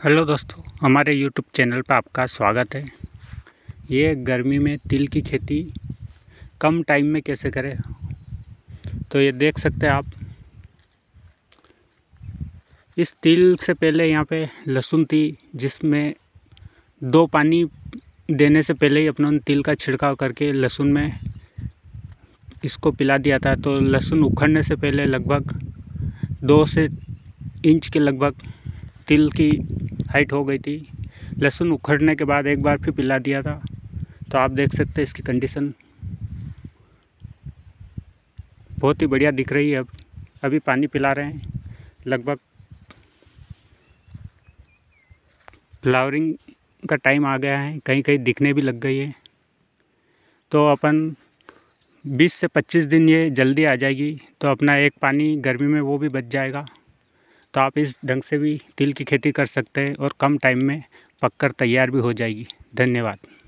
Hello दोस्तों, हमारे YouTube channel पर आपका स्वागत है। ये गर्मी में तिल की खेती कम टाइम में कैसे करें, तो ये देख सकते हैं आप। इस तिल से पहले यहाँ पे लहसुन थी, जिसमें 2 पानी देने से पहले ही अपनों ने तिल का छिड़काव करके लहसुन में इसको पिला दिया था। तो लहसुन उखड़ने से पहले लगभग 2 से इंच के लगभग तिल की हाइट हो गई थी। लहसुन उखड़ने के बाद एक बार फिर पिला दिया था। तो आप देख सकते हैं इसकी कंडीशन बहुत ही बढ़िया दिख रही है। अभी पानी पिला रहे हैं, लगभग फ्लावरिंग का टाइम आ गया है, कहीं कहीं दिखने भी लग गई है। तो अपन 20 से 25 दिन ये जल्दी आ जाएगी, तो अपना एक पानी गर्मी में वो भी बच जाएगा। तो आप इस ढंग से भी तिल की खेती कर सकते हैं और कम टाइम में पककर तैयार भी हो जाएगी। धन्यवाद।